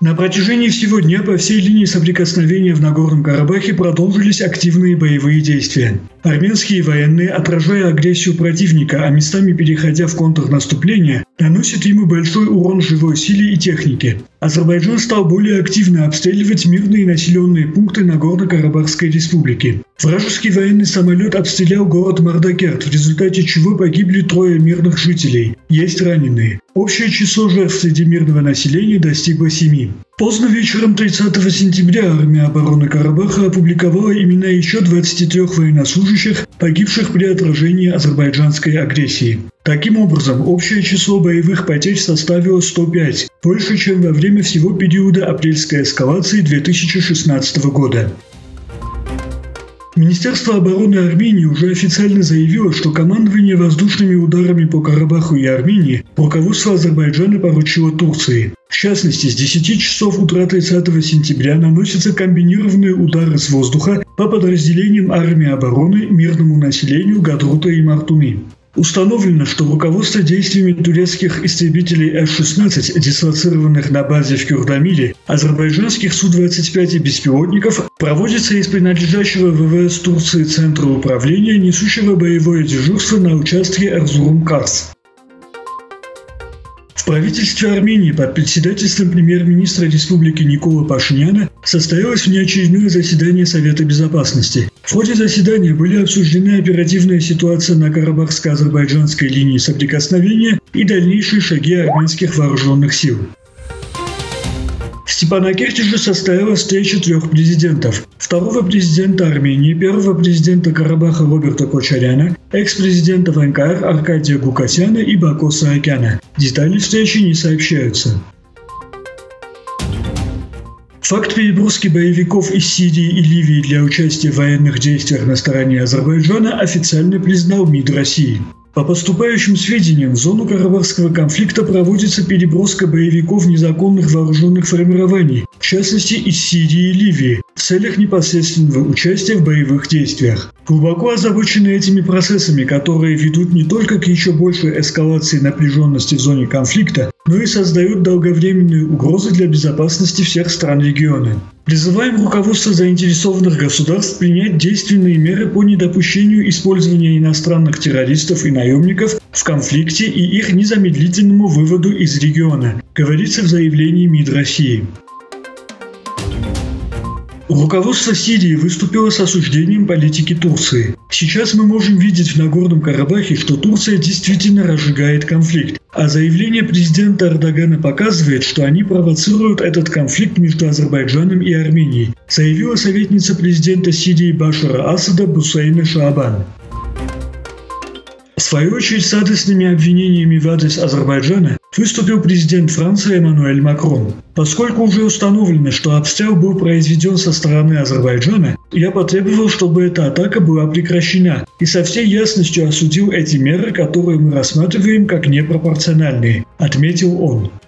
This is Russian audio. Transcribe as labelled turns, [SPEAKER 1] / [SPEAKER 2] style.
[SPEAKER 1] На протяжении всего дня по всей линии соприкосновения в Нагорном Карабахе продолжились активные боевые действия. Армянские военные, отражая агрессию противника, а местами переходя в контрнаступление, наносят ему большой урон живой силе и технике. Азербайджан стал более активно обстреливать мирные населенные пункты Нагорно-Карабахской республики. Вражеский военный самолет обстрелял город Мардакерт, в результате чего погибли 3 мирных жителей. Есть раненые. Общее число жертв среди мирного населения достигло 7. Поздно вечером 30 сентября армия обороны Карабаха опубликовала имена еще 23 военнослужащих, погибших при отражении азербайджанской агрессии. Таким образом, общее число боевых потерь составило 105, больше, чем во время всего периода апрельской эскалации 2016 года. Министерство обороны Армении уже официально заявило, что командование воздушными ударами по Карабаху и Армении руководство Азербайджана поручило Турции. В частности, с 10 часов утра 30 сентября наносятся комбинированные удары с воздуха по подразделениям армии обороны, мирному населению Гадрута и Мартуни. Установлено, что руководство действиями турецких истребителей F-16, дислоцированных на базе в Кюрдамире, азербайджанских Су-25 и беспилотников, проводится из принадлежащего ВВС Турции Центра управления, несущего боевое дежурство на участке Эрзурум-Карс. В правительстве Армении под председательством премьер-министра республики Никола Пашиняна состоялось внеочередное заседание Совета Безопасности. В ходе заседания были обсуждены оперативная ситуация на карабахско-азербайджанской линии соприкосновения и дальнейшие шаги армянских вооруженных сил. В Степанакерте же состоялась встреча 3 президентов. Второго президента Армении, первого президента Карабаха Роберта Кочаряна, экс-президента НКР Аркадия Гукасяна и Бако Саакяна. Детали встречи не сообщаются. Факт переброски боевиков из Сирии и Ливии для участия в военных действиях на стороне Азербайджана официально признал МИД России. По поступающим сведениям, в зону карабахского конфликта проводится переброска боевиков незаконных вооруженных формирований, в частности из Сирии и Ливии, в целях непосредственного участия в боевых действиях. Глубоко озабочены этими процессами, которые ведут не только к еще большей эскалации напряженности в зоне конфликта, но и создают долговременные угрозы для безопасности всех стран региона. Призываем руководство заинтересованных государств принять действенные меры по недопущению использования иностранных террористов и наемников в конфликте и их незамедлительному выводу из региона, говорится в заявлении МИД России. Руководство Сирии выступило с осуждением политики Турции. Сейчас мы можем видеть в Нагорном Карабахе, что Турция действительно разжигает конфликт, а заявление президента Эрдогана показывает, что они провоцируют этот конфликт между Азербайджаном и Арменией, заявила советница президента Сирии Башара Асада Бусейна Шаабан. В свою очередь, с адресными обвинениями в адрес Азербайджана выступил президент Франции Эммануэль Макрон. Поскольку уже установлено, что обстрел был произведен со стороны Азербайджана, я потребовал, чтобы эта атака была прекращена, и со всей ясностью осудил эти меры, которые мы рассматриваем как непропорциональные, отметил он.